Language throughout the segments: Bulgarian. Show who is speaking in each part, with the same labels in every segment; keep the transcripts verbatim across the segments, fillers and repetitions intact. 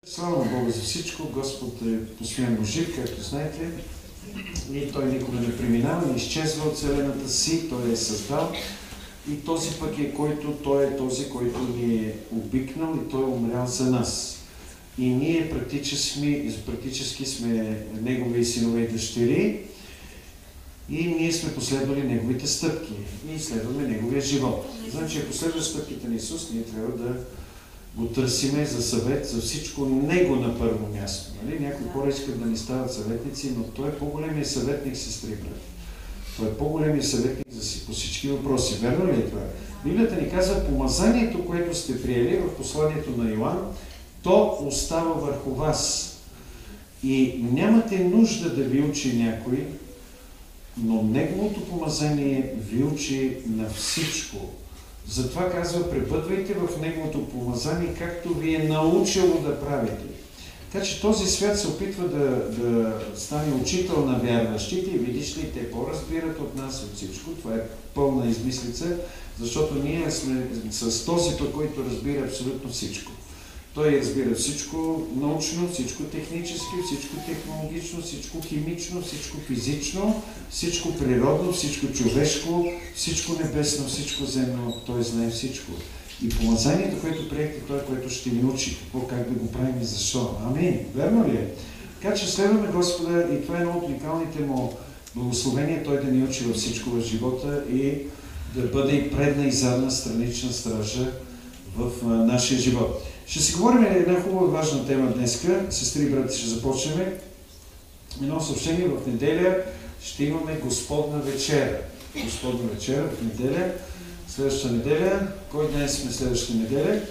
Speaker 1: Слава на Бога за всичко. Господ е постоянно жив, както знаете. И Той никога не преминава, не изчезва от Вселената си. Той е създал. И този пък е който, Той е този, който ни е обикнал и Той е умрял за нас. И ние практически, практически сме Негови синове и дъщери. И ние сме последвали Неговите стъпки. И следваме Неговия живот. Значи, ако следва стъпките на Исус, ние трябва да го търсиме за съвет, за всичко Него на първо място. Нали? Някои хора искат да ни стават съветници, но Той е по-големия съветник, сестри, брат. Той е по-големия съветник за си по всички въпроси. Верно ли е това? Библията ни казва, помазанието, което сте приели в посланието на Йоан, то остава върху вас. И нямате нужда да ви учи някой, но Неговото помазание ви учи на всичко. Затова казва, пребъдвайте в Неговото помазание, както ви е научило да правите. Така че този свят се опитва да, да стане учител на вярващите и видиш ли, те по-разбират от нас от всичко. Това е пълна измислица, защото ние сме с този, който разбира абсолютно всичко. Той разбира всичко научно, всичко технически, всичко технологично, всичко химично, всичко физично, всичко природно, всичко човешко, всичко небесно, всичко земно. Той знае всичко. И помазанието, което приехте, Той, което ще ни учи какво, как да го правим и защо. Амин. Верно ли е? Така че следваме Господа и това е едно от уникалните Му благословения, Той да ни учи във всичко в живота и да бъде и предна и задна странична стража в а, нашия живот. Ще си говорим една хубава важна тема днеска. Сестри и брати, ще започнем. Едно съобщение в неделя ще имаме Господна вечера. Господна вечера в неделя. Следващата неделя. Кой днес сме следващата неделя?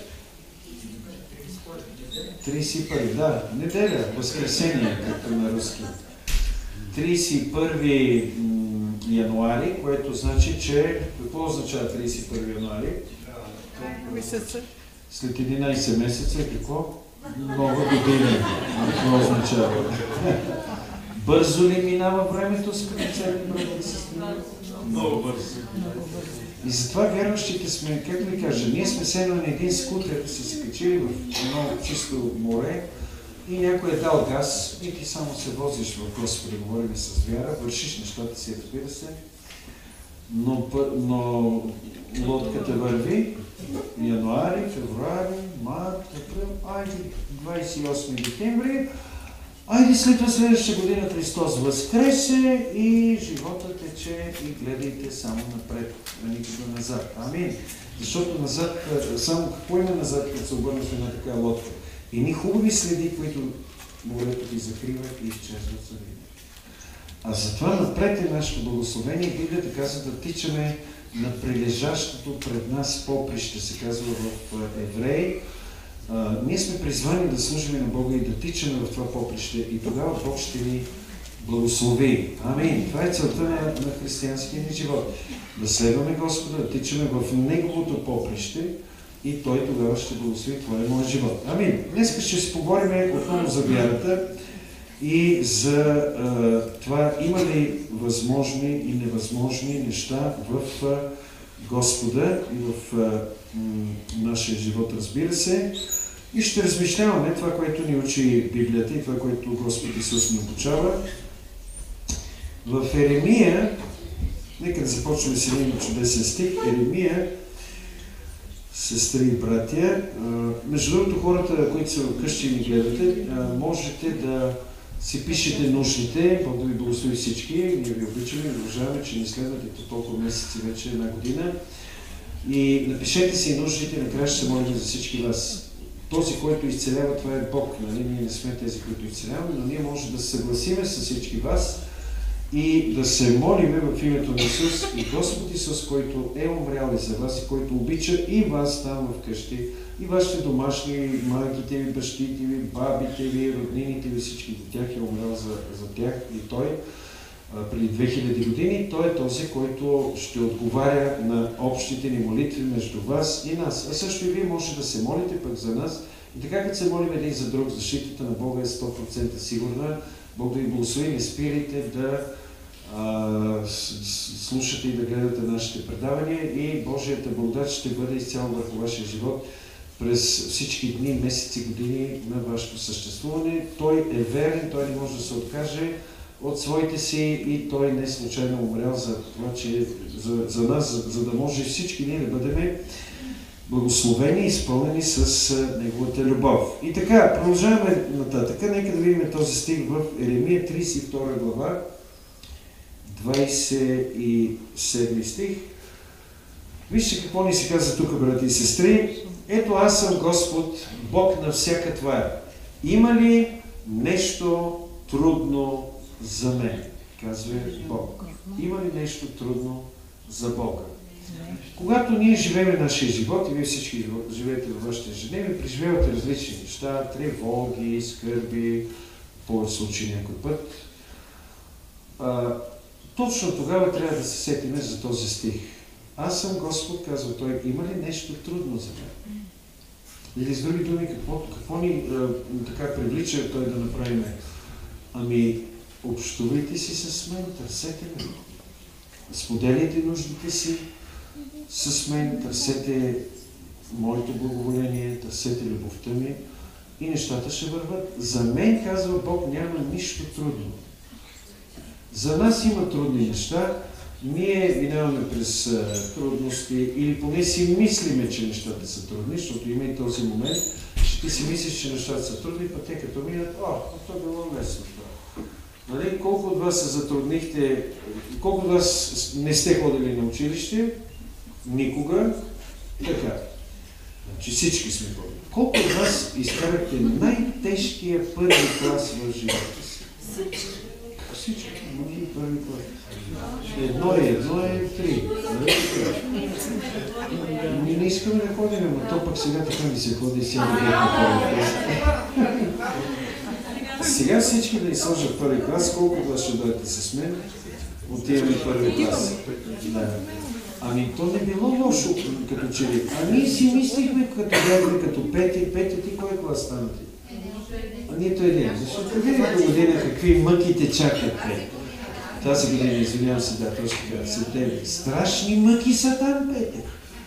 Speaker 1: тридесет и първи. Да, неделя. Възкресение, както на руски. тридесет и първи януари, което значи, че... Какво означава тридесет и първи януари?
Speaker 2: Месеца.
Speaker 1: След единайсет месеца какво? Нова година. Какво означава? Бързо ли минава времето, скъпи цели брати и сестри? Много бързо. И затова вярващите сме, как ли кажа, ние сме седнали на един скутер, са се качили в едно чисто море и някой е дал газ и ти само се возиш в Господа, говорим с вяра, вършиш нещата си, разбира се, но, но лодката върви януари, февруари, март, април, айде двайсет и осми декември, айде след това следващата година Христос възкресе и живота тече и гледайте само напред, а никога назад. Амин. Защото назад, само какво има назад, като се обърнеш на една така лодка? Едни хубави следи, които морето ги закриват и изчезват за винаги. А затова напред е нашето благословение. Библията казва да тичаме на прилежащото пред нас поприще, се казва в Евреи. А, ние сме призвани да служим на Бога и да тичаме в това поприще и тогава Бог ще ни благослови. Амин. Това е целта на, на християнския ни живот. Да следваме Господа, да тичаме в Неговото поприще и Той тогава ще благослови. Това е моят живот. Амин. Днес ще си поговорим отново за вярата и за а, това има ли възможни и невъзможни неща в а, Господа и в а, м, нашия живот, разбира се. И ще размишляваме това, което ни учи Библията и това, което Господ Исус ни обучава. В Еремия, нека да започнем с един чудесен стих, Еремия, сестри и братя. Между другото, хората, които са вкъщи и ни гледате, можете да си пишете нуждите, Бог да ви благослови всички. Ние ви обичаме и уважаваме, че ни следвате по толкова месеци, вече една година. И напишете си нуждите, накрая ще се молим за всички вас. Този, който изцелява, това е Бог. Нали? Ние не сме тези, които изцеляваме, но ние може да се съгласиме с всички вас и да се молиме в името на Исус и Господ Исус, който е умрял и за вас и който обича и вас там вкъщи, и вашите домашни, майките ви, бащите ви, бабите ви, роднините ви, всички до тях е умрял за, за тях и Той а, преди две хиляди години. Той е този, който ще отговаря на общите ни молитви между вас и нас. А също и вие може да се молите пък за нас. И така, като се молим един за друг, защитата на Бога е сто процента сигурна. Бог да ви благослови, не спирайте да а, слушате и да гледате нашите предавания и Божията благодат ще бъде изцяло върху вашия живот. през всички дни, месеци, години на вашето съществуване. Той е верен, той не може да се откаже от своите си и той не е случайно умрял за това, че за, за нас, за, за да може всички ние да бъдем благословени и изпълнени с неговата любов. И така, продължаваме нататък. Нека да видим този стих в Еремия тридесет и втора глава, двадесет и седми стих. Вижте какво ни се казва тук, брати и сестри. Ето аз съм Господ, Бог на всяка твоя. Има ли нещо трудно за мен? Казва Бог. Има ли нещо трудно за Бога? Когато ние живеем нашия живот, и вие всички живеете във вашите ежедневие, преживявате различни неща, тревоги, скърби, в повече случаи някой път. А, точно тогава трябва да се сетиме за този стих. Аз съм Господ, казва той, има ли нещо трудно за мен? Или с други думи, какво, какво ни а, така привлича той да направим? Ами, общувайте си с мен, търсете ме. Споделяйте нуждите си с мен, търсете моето благоволение, търсете любовта ми и нещата ще върват. За мен, казва Бог, няма нищо трудно. За нас има трудни неща, ние минаваме през а, трудности или поне си мислиме, че нещата са трудни, защото има и този момент, че ти си мислиш, че нещата са трудни, пък те като минат, о, то е било лесно това. Нали? Колко от вас се затруднихте, колко от вас не сте ходили на училище? Никога. Така. Значи всички сме ходили. Колко от вас изкарахте най-тежкия първи клас в живота си? Всички. Мъки първи клас. Едно е едно е три. Ние не искаме да ходим, но то пък сега така ми се ходи сега да на първи клас. Сега всички да изсложат първи клас, колко от вас ще дойдете с мен? Отиваме първи клас. Да. Ами то не било лошо, като че ли. А ние си мислихме, като гледаме, като Пети, Пети, ти кой клас стана ти? А нито един. Защото видите година какви мъки те чакат те. Тази година, извинявам се, да, точно така, септември. Страшни мъки са там, Пете.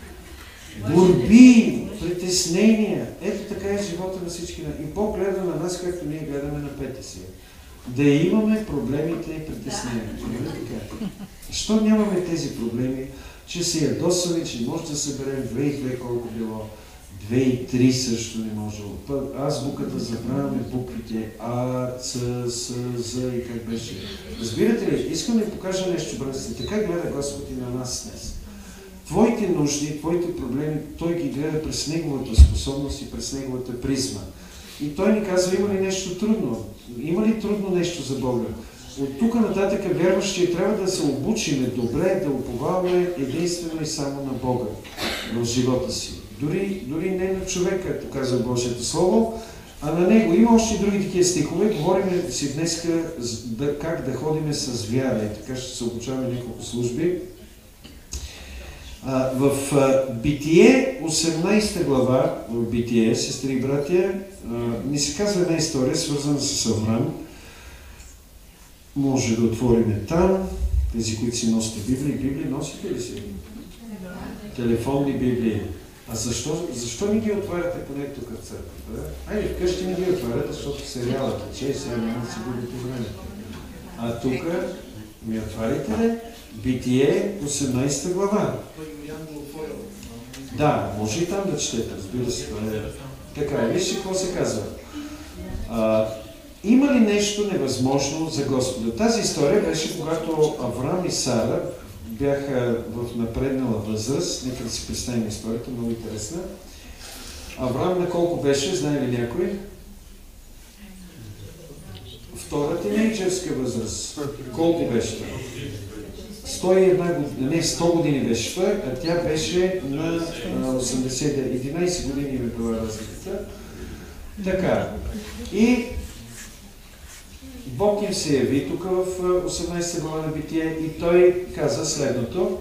Speaker 1: Борби, притеснения. Ето така е живота на всички. И Бог гледа на нас, както ние гледаме на Пете си. Да имаме проблемите и притесненията. Защо нямаме тези проблеми, че се ядосваме, че не може да съберем две и две колко било, две и три също не може. Азбуката забравяме буквите А, Ц, С, З и как беше. Разбирате ли? Искам да ви покажа нещо, братци. Така гледа Господ и на нас днес. Твоите нужди, твоите проблеми, Той ги гледа през Неговата способност и през Неговата призма. И Той ни казва, има ли нещо трудно? Има ли трудно нещо за Бога? От тук нататък вярващия трябва да се обучиме добре, да уповаваме единствено и само на Бога в живота си. Дори, дори не на човека, както казва Божието Слово, а на Него. Има още и други такива стихове. Говорим си днес да, как да ходиме с вяра. И така ще се обучаваме няколко служби. А, в а, Битие, осемнадесета глава, в Битие, сестри и братя, а, ни се казва една история, свързана с Авраам. Може да отворим там. Тези, които си носите Библии, Библии носите ли си? Телефонни Библии. А защо, защо не ги отваряте поне тук в църквата? Айде, вкъщи не ги отваряте, защото сериалът тече и сега няма да си губите време. А тук ми отварите ли? Битие, осемнадесета глава. Да, може и там да четете, разбира се. Така, вижте какво се казва. А, има ли нещо невъзможно за Господа? Тази история беше, когато Авраам и Сара бяха в напреднала възраст. Нека да си представим историята, много интересна. Авраам на колко беше, знае ли някой? Втора тинейджерска възраст. Колко беше това? сто и една година, не, сто години беше той, а тя беше на осемдесет, единадесет години ми била разликата. Така. И Бог им се яви тук в осемнадесета глава на Битие и той каза следното.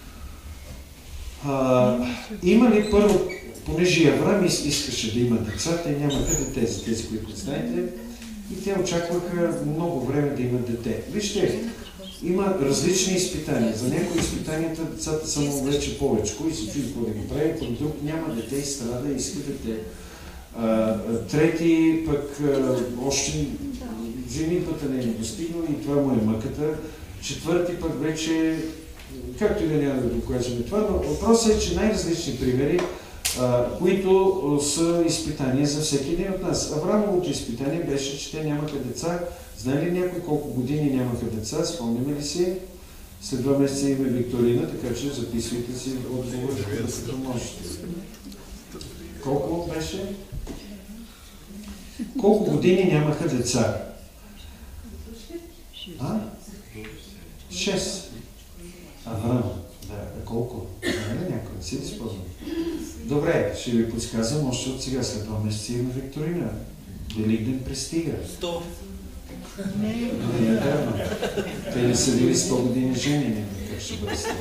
Speaker 1: А, има ли първо, понеже Авраам искаше да има деца, те нямаха дете, за тези, които знаете, и те очакваха много време да имат дете. Вижте, има различни изпитания. За някои изпитанията децата са му вече повечко и се чуди какво да ги прави, пък друг няма дете и страда и иска дете. А, трети пък а, още женитбата не е достигнал и това му е мъката. Четвърти пък вече, както и да няма да докажем това, но въпросът е, че най-различни примери, а, които са изпитания за всеки един от нас. Аврамовото изпитание беше, че те нямаха деца. Знае ли някой колко години нямаха деца? Спомняме ли си? След два месеца има викторина, така че записвайте си отговор, като можете. Колко беше? Колко години нямаха деца? А? Шест. Аврам. Да, а колко? Знае ли някой? Си ли спознам? Добре, ще ви подсказвам още от сега. След два месеца има викторина. Великден пристига. Сто. Не е вярно. Те не са били сто години женени, как ще бъде сто.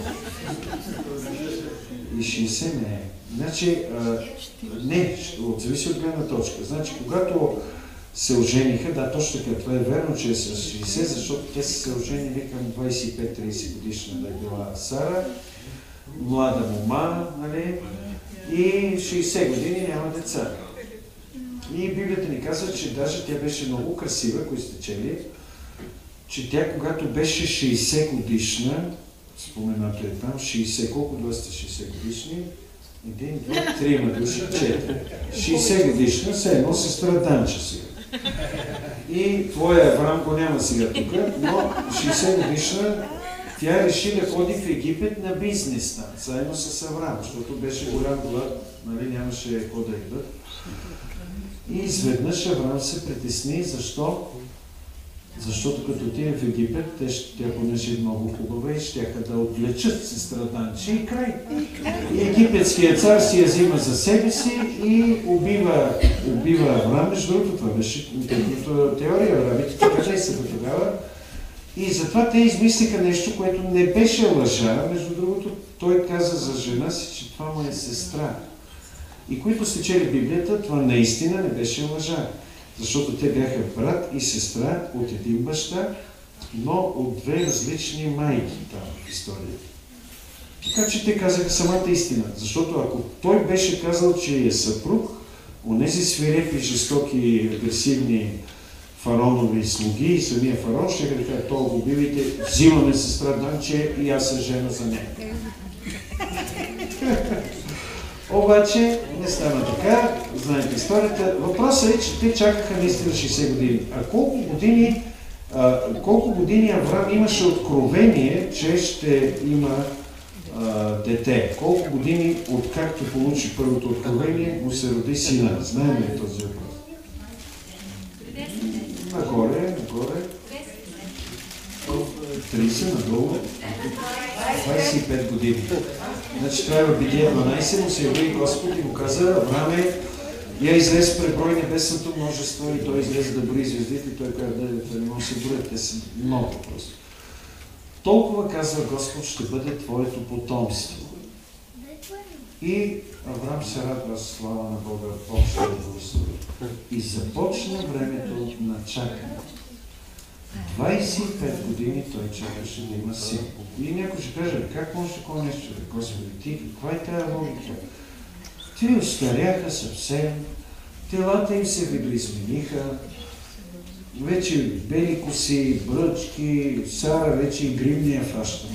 Speaker 1: И шейсет не е. Значи, а, не, зависи от гледна точка. Значи, когато се ожениха, да, точно така, това е верно, че е с шейсет, защото те са се оженили към двадесет и пет тридесет годишна да е била Сара, млада мома, нали, и шейсет години няма деца. И Библията ни казва, че даже тя беше много красива, ако сте чели, че тя, когато беше шейсет годишна, споменато е там, шейсет, колко два сте шейсет годишни? Един, два, трима души, четири. шейсет годишна, все едно сестра Данча сега. И твоя Аврам го няма сега тук, но шейсет годишна тя реши да ходи в Египет на бизнес там, заедно с Аврам, защото беше голям глад, нали, нямаше какво да идват. И изведнъж Аврам се притесни, защо? Защото като отиде в Египет, те, тя понеже е много хубава и щяха да отвлечат сестра Данча и край. И египетският цар си я взима за себе си и убива, убива Аврам. Между другото, това беше техната теория, арабите така не са тогава. И затова те измислиха нещо, което не беше лъжа. Между другото, той каза за жена си, че това му е сестра. И които сте чели Библията, това наистина не беше лъжа. Защото те бяха брат и сестра от един баща, но от две различни майки там в историята. Така че те казаха самата истина. Защото ако той беше казал, че е съпруг, онези свирепи, жестоки, агресивни фараонови слуги и самия фараон ще да кажа, това го убивайте, взимаме сестра Данче и аз се жена за нея. Обаче не стана така, знаете историята. Въпросът е, че те чакаха наистина шейсет години. А колко години, а, колко години Аврам имаше откровение, че ще има а, дете? Колко години, откакто получи първото откровение, му се роди сина? Знаем ли този въпрос? Нагоре, нагоре. тридесет надолу. двадесет и пет години. Значи това е в Битие дванадесет, му се яви Господ и му каза, Авраме, я излез преброй небесното множество и той излезе да брои звездите и той каза, да, да не може да се броят, те са много просто. Толкова казва Господ, ще бъде твоето потомство. И Аврам се радва, слава на Бога, Бог ще го благослови. И започна времето на чакане. двадесет и пет години той чакаше да има син. И някой ще каже, как може такова нещо? Господи, ти, каква е тая логика? Те остаряха съвсем, телата им се видоизмениха, вече бели коси, бръчки, Сара вече и гривния фаща.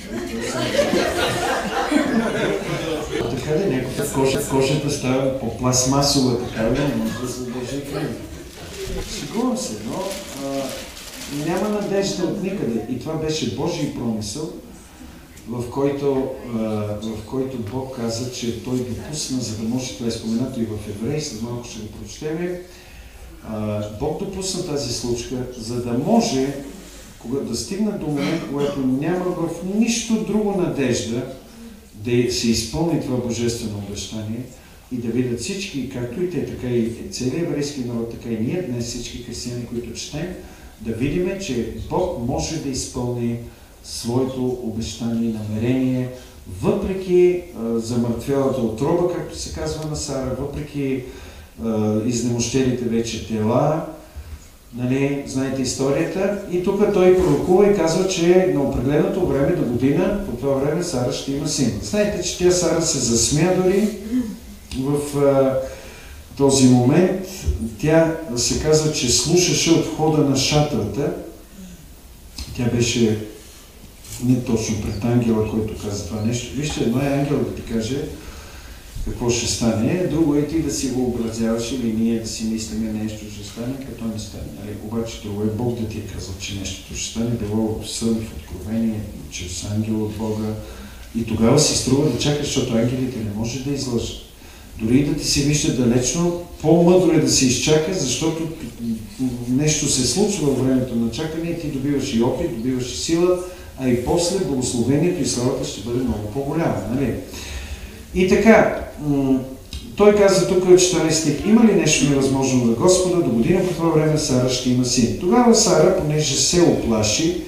Speaker 1: Така да някаква кожа, кожата става по-пластмасова, така да не може да се държи крем. Шегувам се, но а, няма надежда от никъде. И това беше Божий промисъл, в който, а, в който Бог каза, че Той допусна, за да може, това е споменато и в Евреи, след малко ще го прочетем, Бог допусна тази случка, за да може кога, да стигна до момент, когато няма в нищо друго надежда да се изпълни това божествено обещание и да видят всички, както и те, така и целият еврейски народ, така и ние днес, всички християни, които четем, да видим, че Бог може да изпълни своето обещание и намерение, въпреки а, замъртвялата отроба, както се казва на Сара, въпреки изнемощелите вече тела, Нали, знаете историята. И тук той пророкува и казва, че на определеното време до година, по това време Сара ще има син. Знаете, че тя Сара се засмя дори в а, този момент. Тя се казва, че слушаше от входа на шатрата. Тя беше не точно пред ангела, който каза това нещо. Вижте, едно е ангел да ти каже какво ще стане, друго е ти да си го образяваш или ние да си мислиме нещо ще стане, като не стане. Нали? Обаче друго е Бог да ти е казал, че нещо ще стане, било в сън, в откровение, чрез ангел от Бога. И тогава си струва да чакаш, защото ангелите не може да излъжат. Дори и да ти се вижда далечно, по-мъдро е да се изчака, защото нещо се случва във времето на чакане и ти добиваш и опит, добиваш и сила, а и после благословението и славата ще бъде много по-голяма. Нали? И така, той каза тук в четвърнайсети стих, има ли нещо невъзможно за Господа, до година по това време Сара ще има син. Тогава Сара, понеже се оплаши,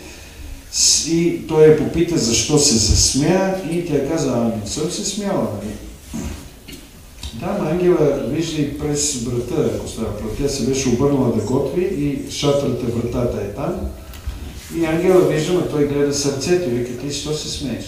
Speaker 1: и той я попита защо се засмя и тя каза, а не съм се смяла. Нали? Да, но ангела вижда и през врата, ако става прав. Тя се беше обърнала да готви и шатрата, вратата е там. И ангела вижда, а той гледа сърцето и вика, ти що се смееш?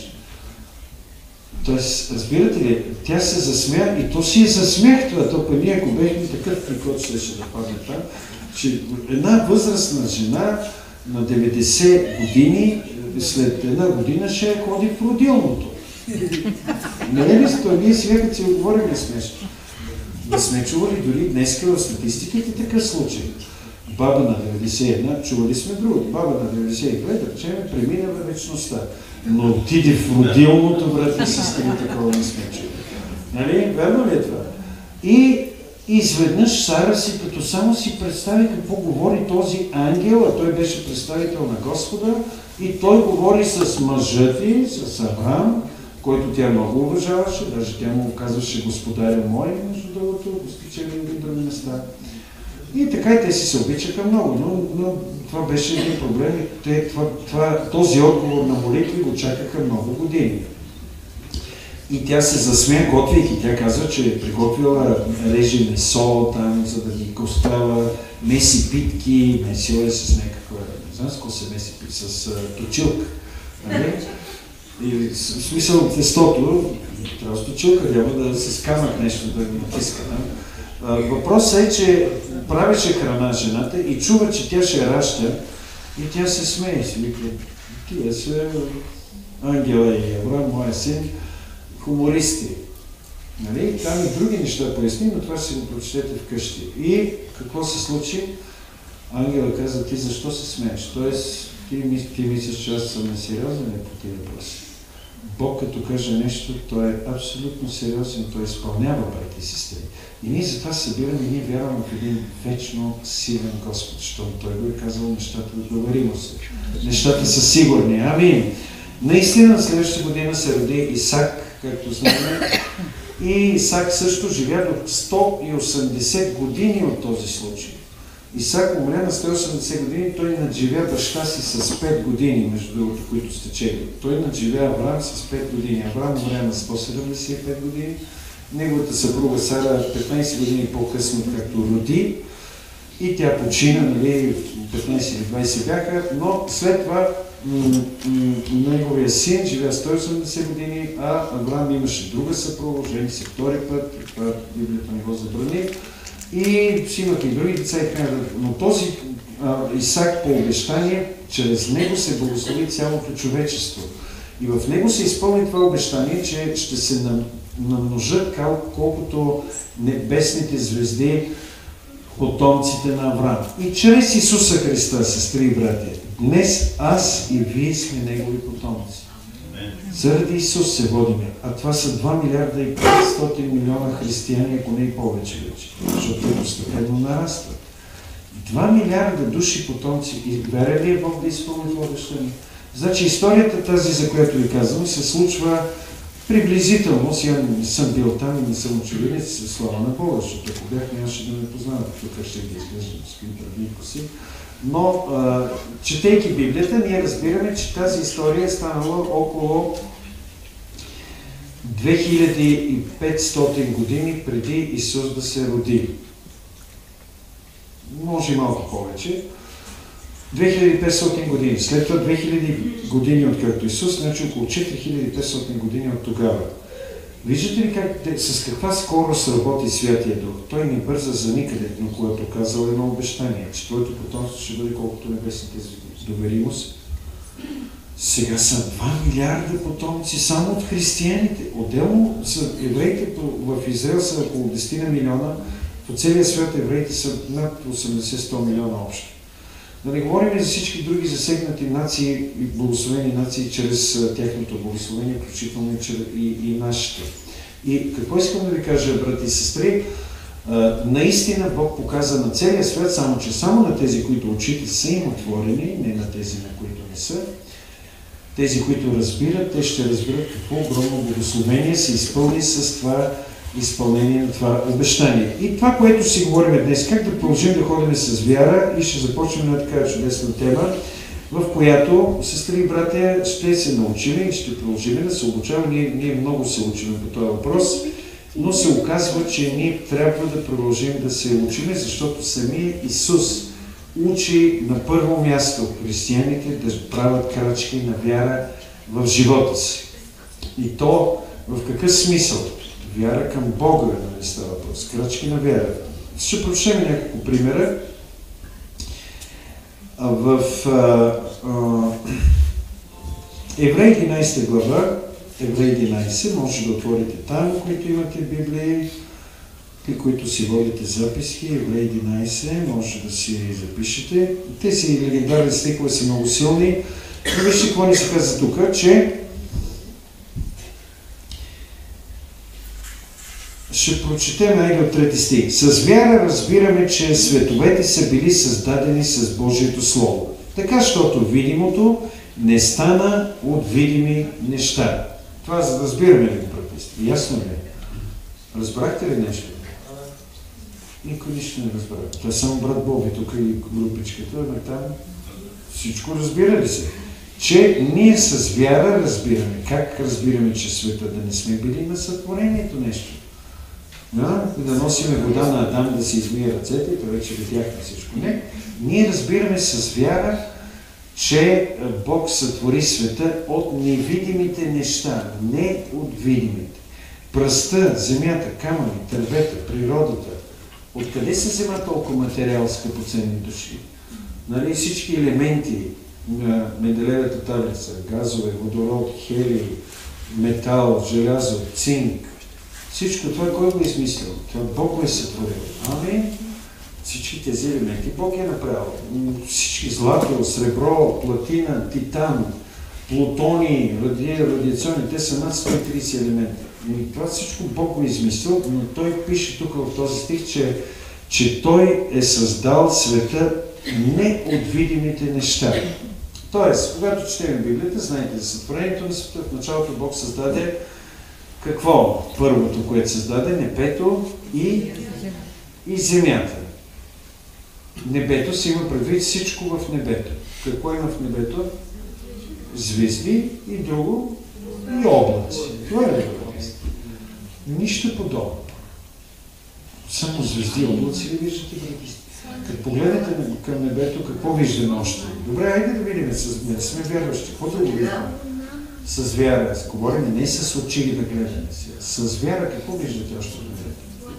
Speaker 1: Тоест, разбирате ли, тя се засмя и то си е засмях това, то па ние, ако бехме такъв прикод, ще ще да падне там, че една възрастна жена на деветдесет години, след една година ще ходи в родилното. Не е ли това? Ние сега като си отговорим смешно. Да сме чували дори днес в статистиките такъв случай. Баба на деветдесет и една, чували сме друго. Баба на деветдесет и две, да речем, премина във вечността. Но отиде в родилното, брат и сестри, такова не сме чули. Нали? Верно ли е това? И изведнъж Сара си, като само си представи какво говори този ангел, а той беше представител на Господа, и той говори с мъжа ти, с Авраам, който тя много уважаваше, даже тя му казваше господаря мой, между другото, достичали и други места. И така и те си се обичаха много, но, но това беше един проблем. Те, това, това, този отговор на молитви го чакаха много години. И тя се засмя, готвейки. Тя казва, че е приготвила реже месо там, за да ги гостява, меси питки, месила е с някаква, не знам с какво се меси питки, с uh, точилка. Нали? И в смисъл тестото, трябва с точилка, няма да се скамат нещо, да ги натиска. Въпросът е, че правеше храна жената и чува, че тя ще ражда и тя се смее и си вика, тия са Ангела и Авраам, моя син, хумористи. Нали? Там и други неща поясни, но това си го прочетете вкъщи. И какво се случи? Ангела каза, ти защо се смееш? Тоест, ти, ти мислиш, че аз съм несериозен по тия въпроси. Бог като каже нещо, той е абсолютно сериозен, той изпълнява, брати и сестри. И ние затова събираме и ние вярваме в един вечно силен Господ, защото той го е казал нещата да доверимо се. Нещата са сигурни. Амин. Наистина, следващата година се роди Исак, както знаем. И Исак също живя до сто и осемдесет години от този случай. Исак умря на сто и осемдесет години, той надживя баща си с пет години, между другото, които сте чели. Той надживя Авраам с пет години. Авраам умря на сто седемдесет и пет години. Неговата съпруга Сара петнайсет години по-късно, както роди, и тя почина, нали, петнайсет или двайсет бяха, но след това неговия син живя сто и осемдесет години, а Авраам имаше друга съпруга, жени се втори път, това Библията не го забрани, и си имат и други деца и така. Но този а, Исак по обещание, чрез него се благослови цялото човечество. И в него се изпълни това обещание, че ще се намножат колкото небесните звезди, потомците на Авраам. И чрез Исуса Христа, сестри и братя, днес аз и вие сме негови потомци. Заради Исус се водиме, а това са два милиарда и петстотин милиона християни, ако не и повече вече, защото те постепенно нарастват. два милиарда души потомци. И вере ли е Бог да изпълни това обещание? Значи историята тази, за която ви казвам, се случва приблизително. Сега не съм бил там и не съм очевидец, слава на Бога, защото ако бях, нямаше да ме познават. Тук ще ги изглеждам с кинтърни коси. Но, а, четейки Библията, ние разбираме, че тази история е станала около две хиляди и петстотин години преди Исус да се роди. може и малко повече. две хиляди и петстотин години. След това две хиляди години откакто Исус, значи около четири хиляди и петстотин години от тогава. Виждате ли как, с каква скорост работи Святия Дух? Той не бърза за никъде, но когато казал едно обещание, че твоето потомство ще бъде колкото небесните доверимост. Сега са два милиарда потомци само от християните. Отделно са евреите в Израел са около десет милиона, по целия свят евреите са над осемдесет до сто милиона общо. Да не говорим за всички други засегнати нации и благословени нации чрез тяхното благословение, включително и, и, и нашите. И какво искам да ви кажа, брати и сестри, а, наистина Бог показа на целия свят, само че само на тези, които очите са им отворени, не на тези, на които не са. Тези, които разбират, те ще разберат какво огромно благословение се изпълни с това изпълнение на това обещание. И това, което си говорим днес, как да продължим да ходим с вяра, и ще започнем на такава чудесна тема, в която, сестри и братя, ще се научим и ще продължим да се обучаваме. Ние, ние много се учим по този въпрос, но се оказва, че ние трябва да продължим да се учим, защото самия Исус учи на първо място християните да правят крачки на вяра в живота си. И то в какъв смисъл? Вяра към Бога, да не става въпрос. Крачки на вяра. Ще прочетем няколко примера. В Евреи единайсета глава, Евреи единайсет, може да отворите там, които имате Библии, и които си водите записки, Евреи единайсет, може да си запишете. Тези легендарни стихове са много силни. Но вижте какво ни се казва тук, че ще прочетем айде от трети стих. С вяра разбираме, че световете са били създадени с Божието Слово. Така, защото видимото не стана от видими неща. Това за да разбираме ли го, брати? Ясно ли? Разбрахте ли нещо? Никой нищо не разбра. Това е само брат Боби, тук и групичката, но там всичко разбира ли се? Че ние с вяра разбираме. Как разбираме, че света да не сме били на сътворението нещо? Да, да носиме вода на Адам да си измие ръцете, и това вече видяхме всичко. Не. Ние разбираме с вяра, че Бог сътвори света от невидимите неща, не от видимите. Пръста, земята, камъни, тръбета, природата. Откъде се взема толкова материал, скъпоценни души? Нали, всички елементи на Менделеевата таблица, газове, водород, хелий, метал, желязо, цинк, всичко това кой го е измислил? Това Бог го е сътворил. Ами, всички тези елементи Бог е направил. Всички злато, сребро, платина, титан, плутони, ради, радиационни, те са над сто и трийсет елемента. И това всичко Бог го е измислил, но той пише тук в този стих, че, че той е създал света не от видимите неща. Тоест, когато четем Библията, знаете за сътворението на света, в началото Бог създаде какво? Първото, което създаде, небето и, и земята. Небето си има предвид всичко в небето. Какво има в небето? Звезди и друго, и облаци. Това е небето. Нищо подобно. Само звезди и облаци ли виждате, брати? Като погледнете към небето, какво виждаме още? Добре, айде да видим, не сме вярващи. Какво да го видим? С вяра. Говорим не с очи да гледаме си. С вяра какво виждате още в небето?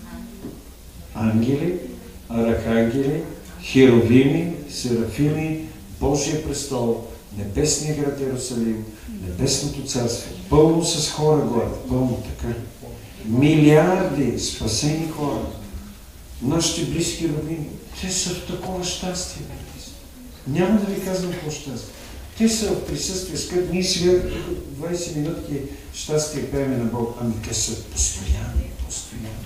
Speaker 1: Ангели, архангели, херовими, серафими, Божия престол, небесния град Иерусалим, небесното царство, пълно с хора горе, пълно така. Милиарди спасени хора, нашите близки родини, те са в такова щастие. Няма да ви казвам какво щастие. Те са в присъствие, скъп, ние сега двайсет минутки щастие пееме на Бог, ами те са постоянни, постоянни.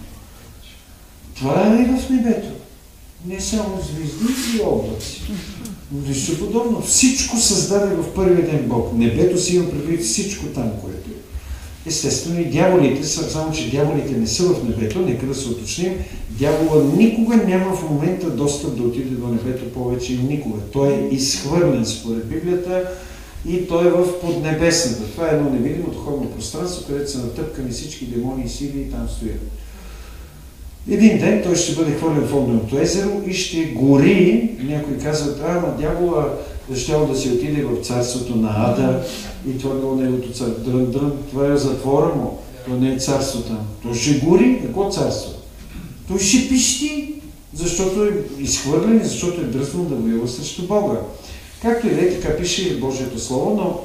Speaker 1: Това е в небето. Не само звезди и облаци. Нищо подобно. Всичко създаде в първия ден Бог. Небето си има предвид всичко там, което е. Естествено и дяволите са, само че дяволите не са в небето, нека да се уточним. Дявола никога няма в момента достъп да отиде до небето повече и никога. Той е изхвърлен според Библията и той е в поднебесната. Това е едно невидимо духовно пространство, където са натъпкани всички демони и сили и там стоят. Един ден той ще бъде хвърлен в огненото езеро и ще гори. Някои казват, а, ама дявола щял да си отиде в царството на Ада и това било неговото царство. Дрън, дрън, това е затвора му, това не е царството. Той ще гори, какво царство? Той ще пищи, защото е изхвърлен, защото е дръзнал да воюва срещу Бога. Както и да е, така пише Божието Слово, но,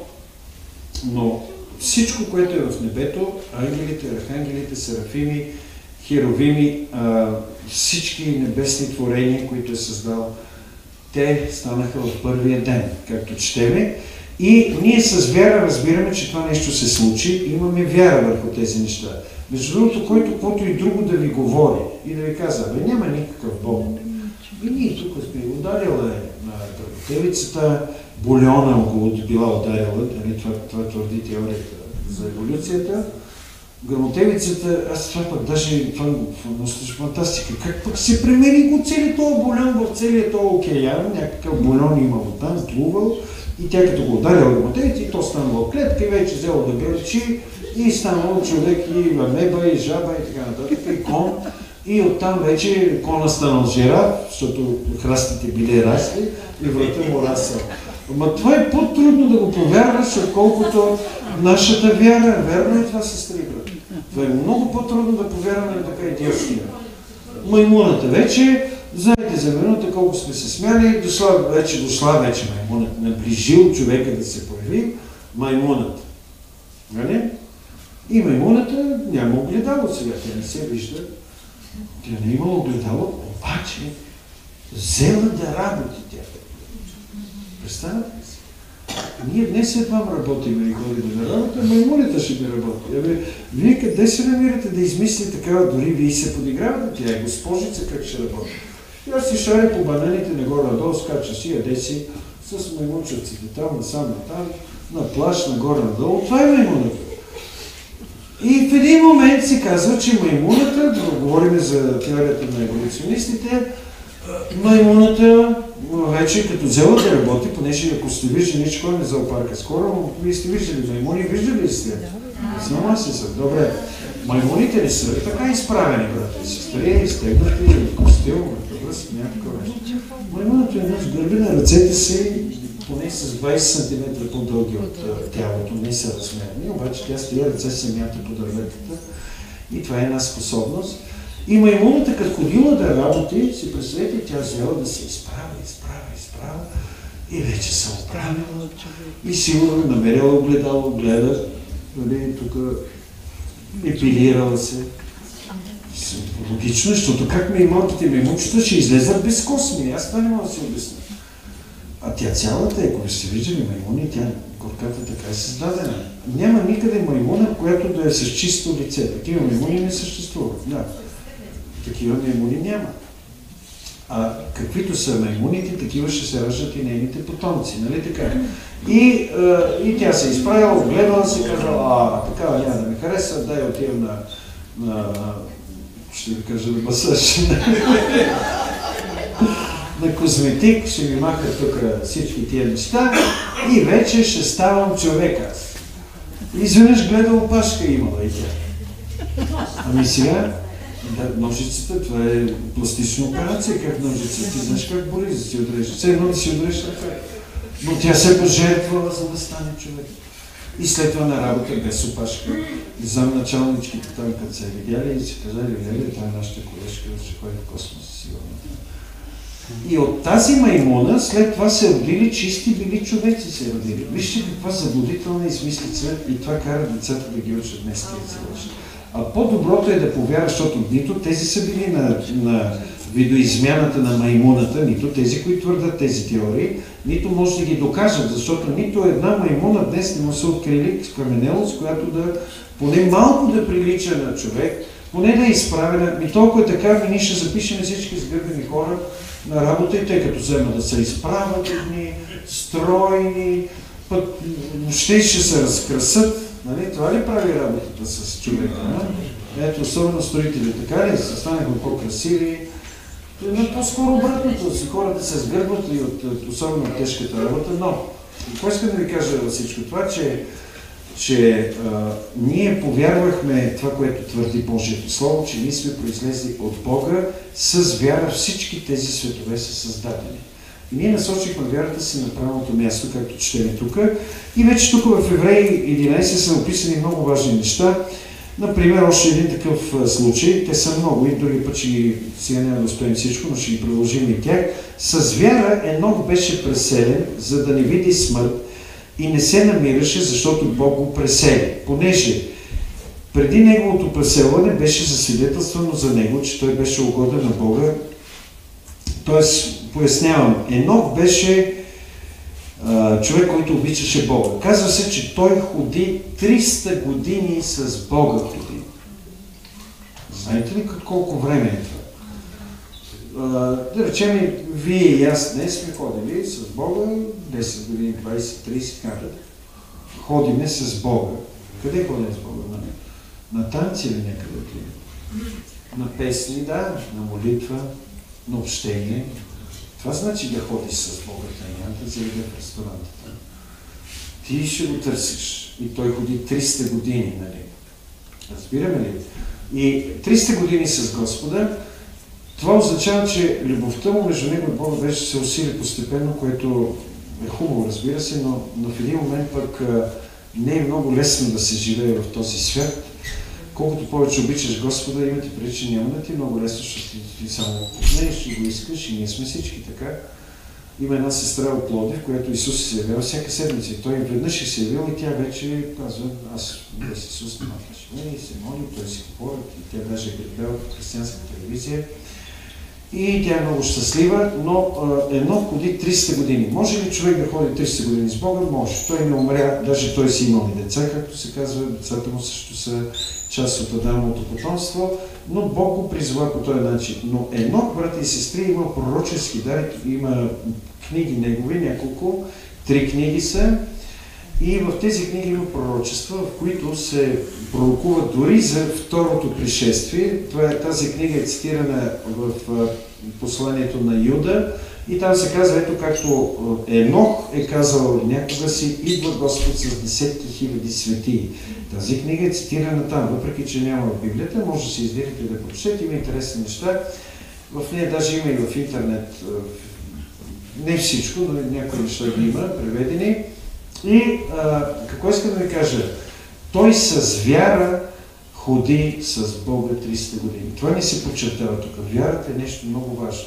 Speaker 1: но всичко, което е в небето, ангелите, архангелите, серафими, херовими, а, всички небесни творения, които е създал, те станаха в първия ден, както четеме. И ние с вяра разбираме, че това нещо се случи и имаме вяра върху тези неща. Между другото, който каквото и друго да ви говори и да ви казва, бе, няма никакъв Бог. И ние тук сме ударила на гръботевицата, бульона го била ударила, нали, това, това твърди теорията за еволюцията. Гръмотевицата, аз това пък даже това носи фантастика. Как пък се премери го цели този бульон в целия този океан, някакъв бульон имал там, плувал и тя като го ударила гръмотевица и то станало клетка и вече взело да гърчи и станало човек и амеба и жаба и така нататък и кон. И оттам вече кона станал жираф, защото храстите били расли и врата му расъл. Ама това е по-трудно да го повярваш, отколкото нашата вяра. Верно е това, сестри, брат. Това е много по-трудно да повярваме на така идиотщина. Маймуната вече, знаете за минута колко сме се смяли, дошла вече, дошла вече маймунът, наближил човека да се появи, маймунът. Нали? И маймуната няма огледало сега, тя не се вижда. Тя не имала огледало, обаче взела да работи тя. Представете ли си? Ние днес едва работим и ходим на работа, маймуната ще ми работи. Абе, вие къде се намирате да измислите такава, дори вие се подигравате, тя е госпожица, как ще работи. И аз си шаря по бананите нагоре-надолу, скача си, яде си, с маймунчиците там, насам натам, на плаж, нагоре-надолу. Това е маймуната. И в един момент се казва, че маймуната, да говорим за теорията на еволюционистите, маймуната вече като взела да работи, понеже ако сте виждали, че ходим за зоопарка скоро, но вие сте виждали маймуни, виждали ли сте? Сама си са. Добре. Маймуните не са така изправени, брата и сестри, изтегнати, костил, връст, някакъв нещо. Маймуната е наш гърби на ръцете си, поне с двайсет сантиметра по-дълги от тялото, не са размерни, обаче тя с тия ръце се мята по дърветата и това е една способност. И маймуната, като ходила да работи, си представете, тя взела да се изправя, изправя, изправя и вече се оправила. И сигурно намерила огледало, гледа, нали, тук епилирала се. Логично, защото как ми и малките маймунчета ще излезат без косми, аз това не мога да си обясня. А тя цялата, ако сте виждали маймуни, тя горката така е създадена. Няма никъде маймуна, която да е с чисто лице. Такива маймуни не съществуват. Да. Такива маймуни няма. А каквито са маймуните, такива ще се раждат и нейните потомци, нали така? И, а, и тя се изправила, гледала се, казала, а, такава няма да ме хареса, дай отивам на, на, ще ви кажа, на масаж, на козметик, ще ми маха тук всички тия неща и вече ще ставам човека. Изведнъж гледа опашка имала и тя. Ами сега, да, ножицата, това е пластична операция, как ножицата, ти знаеш как боли, да си отрежеш. Все едно да си отрежеш ръка. Но тя се пожертвала, за да стане човек. И след това на работа без опашка. Замначалничките там, като се видяли и си казали, леле, това е нашата колежка, ще ходи в космоса сигурно. И от тази маймуна след това се родили чисти били човеци се родили. Вижте каква заблудителна измислица и това кара децата да ги учат днес тези неща. А по-доброто е да повярваш, защото нито тези са били на, на видоизмяната на маймуната, нито тези, които твърдат тези теории, нито може да ги докажат, защото нито една маймуна днес не му се открили скаменелост, която да поне малко да прилича на човек, поне да е изправена. И толкова така, ми ние ще запишем всички сгърбени хора на работа и тъй като взема да се изправят едни, стройни, път въобще ще се разкрасат. Нали? Това ли прави работата с човека? Не? Ето, особено строители, така ли? Станахме по-красиви. Но по-скоро обратното, си хората се сгърбват и от, от особено тежката работа, но какво искам да ви кажа във всичко това, че че а, ние повярвахме това, което твърди Божието Слово, че ние сме произлезли от Бога, с вяра всички тези светове са създадени. И ние насочихме вярата си на правилното място, както четем тук. И вече тук в Евреи единайсет са описани много важни неща. Например, още един такъв случай, те са много и други път, че сега няма да успеем всичко, но ще ги продължим и тях. С вяра Енох беше преселен, за да не види смърт и не се намираше, защото Бог го пресели. Понеже преди неговото преселване беше засвидетелствано за него, че той беше угоден на Бога. Тоест, пояснявам, Енох беше а, човек, който обичаше Бога. Казва се, че той ходи триста години с Бога ходи. Знаете ли колко време е това? А, да речем, вие и аз днес сме ходили с Бога десет години, двайсет, трийсет, някъде. Ходиме с Бога. Къде ходим с Бога? На, на танци или някъде отиваме? На песни, да, на молитва, на общение. Това значи да ходиш с Бога, няма да заведе в ресторантата. Ти ще го търсиш. И той ходи триста години, нали? Разбираме ли? И триста години с Господа, това означава, че любовта му между него и Бога беше се усили постепенно, което е хубаво, разбира се, но, но в един момент пък а, не е много лесно да се живее в този свят. Колкото повече обичаш Господа, имате преди, че няма да ти е много лесно, защото ти, ти само опознаеш и го искаш и ние сме всички така. Има една сестра от Пловдив, която Исус се явява всяка седмица. И той веднъж се явил и тя вече казва, аз без Исус не махаш. И се моли, той си говори, и тя даже е гледала по християнска телевизия. И тя е много щастлива, но Енох ходи триста години. Може ли човек да ходи триста години с Бога? Може. Той не умря, даже той си имал и деца, както се казва, децата му също са част от Адамовото потомство, но Бог го призва по този начин. Но Енох, брати и сестри, има пророчески дар, има книги негови, няколко, три книги са, и в тези книги има пророчества, в които се пророкува дори за второто пришествие. Това е, тази книга е цитирана в посланието на Юда и там се казва, ето както Енох е казал някога си, идва Господ с десетки хиляди светии. Тази книга е цитирана там, въпреки че няма в Библията, може да се издирите да прочете, има интересни неща. В нея даже има и в интернет, не всичко, но някои неща ги има, преведени. И а, какво искам да ви кажа? Той с вяра ходи с Бога триста години. Това не се подчертава тук. Вярата е нещо много важно.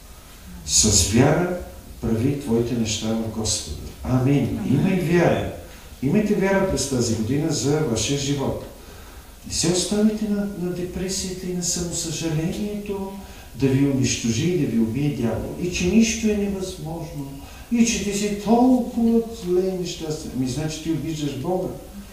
Speaker 1: С вяра прави твоите неща в Господа. Амин. Имай вяра. Имайте вяра през тази година за вашия живот. Не се оставите на, на депресията и на самосъжалението да ви унищожи и да ви убие дявол. И че нищо е невъзможно. И че ти си толкова зле и нещастен. Ами значи ти обиждаш Бога.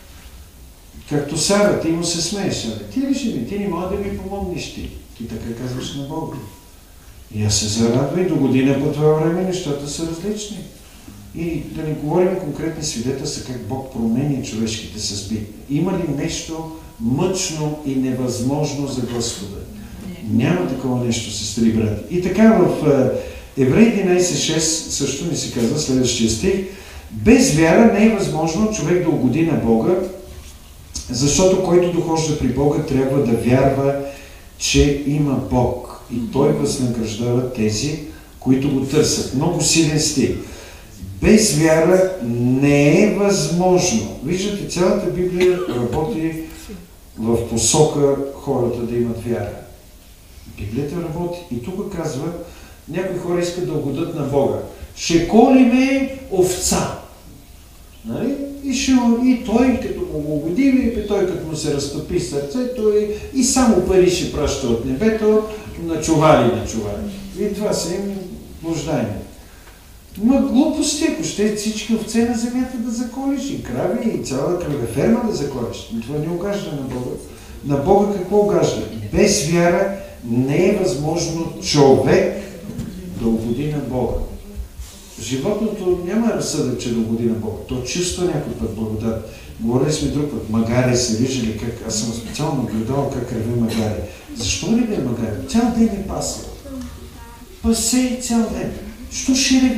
Speaker 1: Както Сара, ти му се смееш. Ти ли ще ми? Ти не мога да ми помогнеш ти. Ти така казваш на Бога. И аз се зарадва и до година по това време нещата са различни. И да не говорим конкретни свидетелства как Бог променя човешките съдби. Има ли нещо мъчно и невъзможно за Господа? Няма такова нещо, сестри, брати. И така в Евреи единайсет шест също ни се казва следващия стих. Без вяра не е възможно човек да угоди на Бога, защото който дохожда при Бога трябва да вярва, че има Бог. И Той възнаграждава тези, които го търсят. Много силен стих. Без вяра не е възможно. Виждате, цялата Библия работи в посока хората да имат вяра. Библията работи. И тук казва, някои хора искат да угодят на Бога. Ще колиме овца. Нали? И, ще, и той, като му го угоди, и той, като му се разтопи сърцето, и, и само пари ще праща от небето на чували на чували. И това са им нуждания. Ма глупости, ако ще всички овце на земята да заколиш, и крави, и цяла кравеферма да заколиш. Но това не угажда на Бога. На Бога какво угажда? Без вяра не е възможно човек да угоди на Бога. Животното няма разсъдък, че да угоди на Бога. То чувства някой път благодат. Говорили сме друг път. Магаре се виждали как... Аз съм специално наблюдавал как реве магаре. Защо ли бе магаре? Цял ден е пасва. Пасе цял ден. Що ще реве?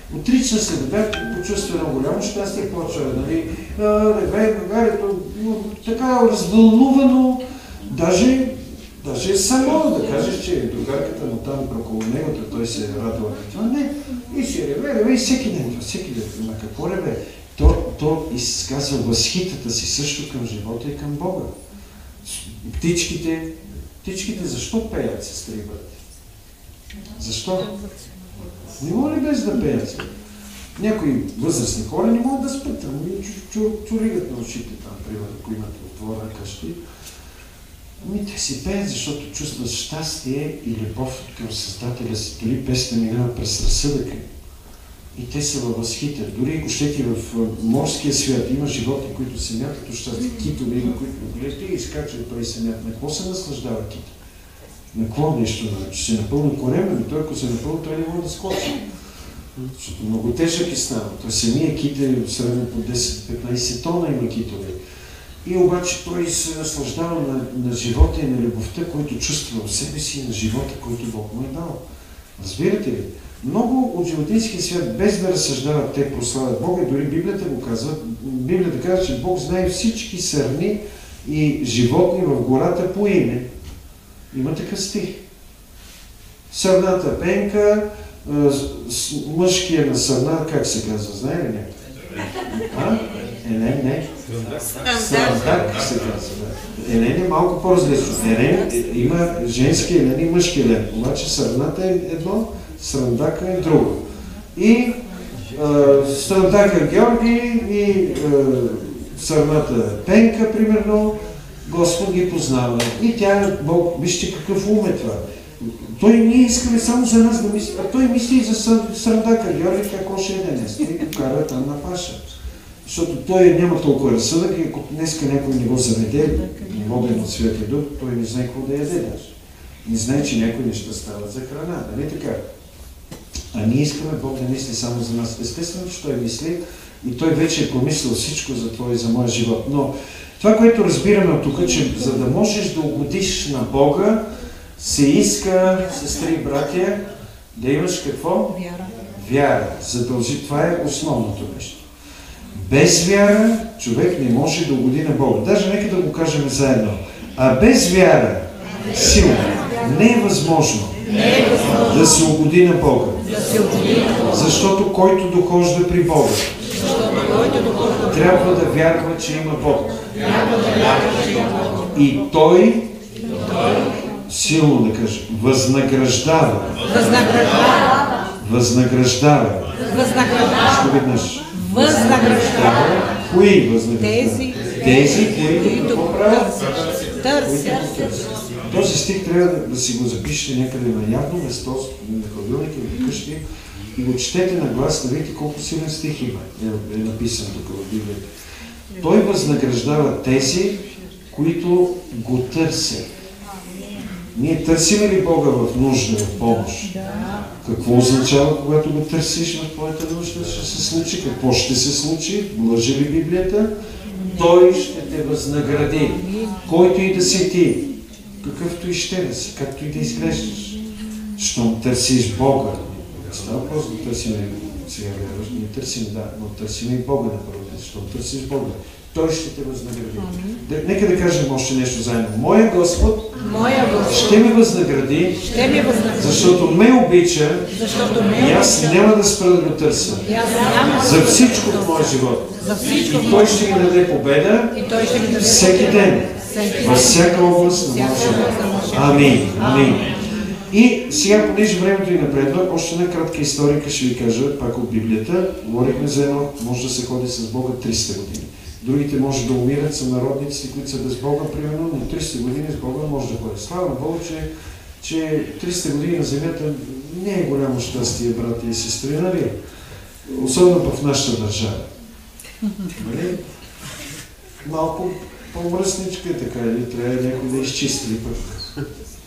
Speaker 1: Отрична се, да бях почувства едно голямо щастие, почва, нали, ревето, така развълнувано, даже, даже само да кажеш, че другарката му там около него, той се е радва. Не, и си реве, реве, и всеки ден, всеки ден. Ма какво реве? То, то изказва възхитата си също към живота и към Бога. Птичките, птичките защо пеят, сестри и брати? Защо? Не мога ли без да пеят? Някои възрастни хора не могат да спят, ами чуригат на ушите там, примерно, ако имат отворена къщи. Ами те си пеят, защото чувстват щастие и любов към Създателя си. Дори песните минават през разсъдъка. И те са във възхита. Дори ако щете в морския свят има животни, които се мятат от щастие, китове има, които гледате и изкачат той се мят. На какво се наслаждава кита? На какво нещо? Че се напълно корема, но той ако се напълно, той не може да скочи. Защото много тежък е става. Той самия кит е средно по десет до петнайсет тона има китове. И обаче той се наслаждава на, на живота и на любовта, който чувства в себе си и на живота, който Бог му е дал. Разбирате ли? Много от животинския свят, без да разсъждават, те прославят Бога, дори Библията го казва. Библията казва, че Бог знае всички сърни и животни в гората по име. Има такъв стих. Сърната пенка, мъжкия на сърна, как се казва, знае ли някой? А? Елен, не. Сърдак се казва. Елен е малко по-различно. Елен има женски елен и мъжки елен. Обаче сърната е едно, срандака е друго. И срандака Георги и сърната Пенка, примерно, Господ ги познава. И тя, Бог, вижте какъв ум е това. Той ние искаме само за нас да мисли, а той мисли и за срандака Георги, какво ще е днес. Той го кара там на паша. Защото той няма толкова разсъдък и ако днеска някой не го заведе, воден от Святия Дух, той не знае какво да яде даже. Не знае, че някои неща стават за храна, нали така? А ние искаме Бог да мисли само за нас. Естествено, че той мисли и той вече е помислил всичко за твой и за моя живот. Но това, което разбираме от тук, че за да можеш да угодиш на Бога, се иска, сестри и братя, да имаш какво?
Speaker 2: Вяра.
Speaker 1: Вяра. Задължи. Това е основното нещо. Без вяра човек не може да угоди на Бога. Даже нека да го кажем заедно. А без вяра, сила, не е възможно да се угоди на Бога. Защото който дохожда при Бога, трябва да вярва, че има Бог. И Той, силно да кажа, възнаграждава. Възнаграждава. Що веднъж?
Speaker 2: Възнаграждава.
Speaker 1: Кои възнаграждава?
Speaker 2: Тези,
Speaker 1: Тези, които какво правят?
Speaker 2: Търсят.
Speaker 1: Този стих трябва да, да си го запишете някъде на явно место, на хладилника или вкъщи и го четете на глас, да видите колко силен стих има. Е, е написан тук в Библията. Той възнаграждава тези, които го търсят. Ние търсиме ли Бога в нужда, в помощ? Какво означава, когато го търсиш в твоята нужда? Ще се случи. Какво ще се случи? Лъжи ли Библията? Той ще те възнагради. Който и да си ти, какъвто и ще да си, както и да изглеждаш. Щом търсиш Бога. Става просто да търсим сега вярваш. Ние търсим, да, но търсим и Бога на първо. Щом търсиш Бога, Той ще те възнагради. Да, нека да кажем още нещо заедно. Моя Господ,
Speaker 2: Моя Господ
Speaker 1: ще ме възнагради,
Speaker 2: ще ме възнагради,
Speaker 1: защото ме обича,
Speaker 2: защото ме
Speaker 1: и аз няма да спра да го търся. За всичко в моя живот.
Speaker 2: За всичко
Speaker 1: И Той ще ми даде победа
Speaker 2: и Той ще ми даде
Speaker 1: всеки ден, във всяка област на моя живот. Амин. Амин. И сега, понеже времето ни напредва, още една кратка историка ще ви кажа, пак от Библията. Говорихме за едно, може да се ходи с Бога триста години. Другите може да умират, са народниците, които са без Бога, примерно, но триста години с Бога може да ходи. Слава Богу, че, че триста години на земята не е голямо щастие, брати и сестри, нали? Особено в нашата държава. Нали? Малко по-мръсничка е така, или трябва някой да изчисти пък.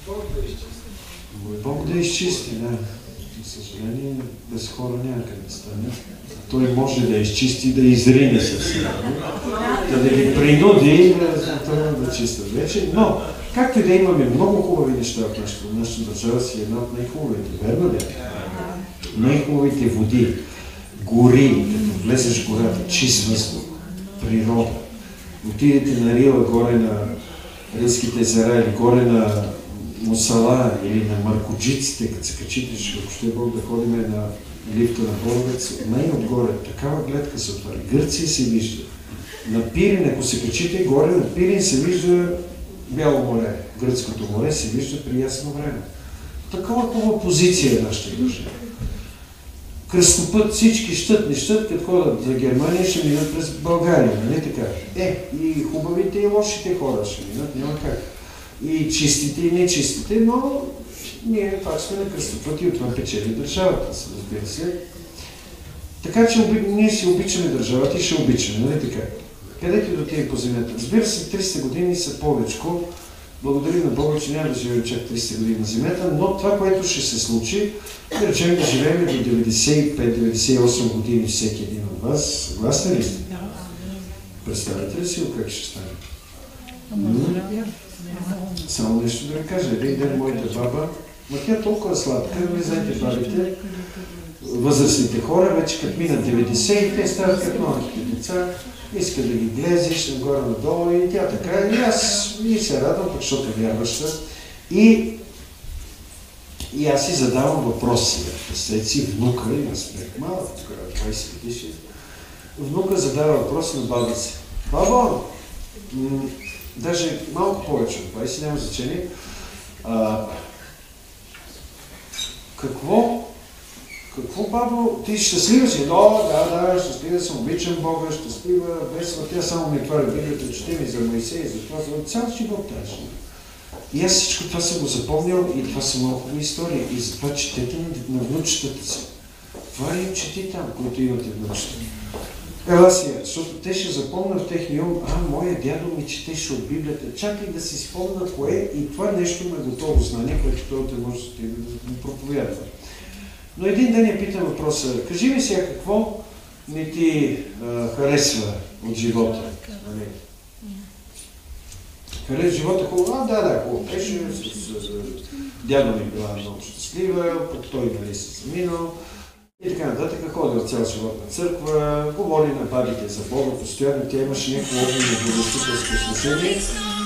Speaker 1: Бог да изчисти, да. За съжаление, без хора няма къде да стане. Той може да изчисти и да изрине съвсем. Да, да ги принуди да, да чистят вече. Но, както и да имаме много хубави неща в нашата, нашата държава си е една от най-хубавите, верно ли? Най-хубавите води. гори, като влезеш в гората, чист въздух, природа. Отидете на Рила, горе на Рилските езера или горе на Мусала или на Маркоджиците, като се качите, ако ще е Бог да ходим на лифта на Боровец, най-отгоре, такава гледка се отваря. Гърция се вижда. На Пирин, ако се качите горе, на Пирин се вижда Бяло море. Гръцкото море се вижда при ясно време. Такава хубава позиция е нашата държава. Кръстопът, всички щат, не щат, като ходят за Германия, ще минат през България, нали така? Е, и хубавите и лошите хора ще минат, няма как. И чистите и нечистите, но ние пак сме на кръстопът и от това печели държавата, разбира се. Така че ние си обичаме държавата и ще обичаме, нали така? Където да отиде по земята? Разбира се, триста години са повечко. Благодарим на Бога, че няма да живеем чак триста години на земята, но това, което ще се случи, да речем да живеем до деветдесет и пет до деветдесет и осем години всеки един от вас. Съгласни ли сте? Представете ли си как ще стане? Само нещо да ви кажа. Един ден моята баба, ма тя е толкова сладка, не знаете бабите, възрастните хора, вече като минат деветдесет и те стават като малките деца, иска да ги глезиш нагоре-надолу и тя така. И аз и се радвам, защото вярваща. И, и аз си задавам въпроси. След си внука, и аз бях малък, двайсет годишни. Внука задава въпрос на баба си. Баба, даже малко повече от двайсет, няма значение. А, какво Какво, бабо? Ти щастлива си? Да, да, да, щастлива съм, обичам Бога, щастлива, весела. Тя само ми отваря Библията, чете ми за Моисей, за това, за цял живот тази. И аз всичко това съм го запомнял и това са много хубави истории. И затова четете на внучетата си. Това им чети там, които имате внучета. Ела си, защото те ще запомнят в техния ум, а, моя дядо ми четеше от Библията. Чакай да си спомня кое и това нещо ме готово знание, което той те може да ми проповядва. Но един ден я питам въпроса, кажи ми сега какво не ти а, харесва от живота? Нали? Харесва живота хубаво? А, да, да, хубаво беше, с, с, с, дядо ми била много щастлива, пък той нали се заминал. И така нататък, ходила цял живот на църква, говори на бабите за Бога, постоянно тя имаше някакво огнено благостителско отношение.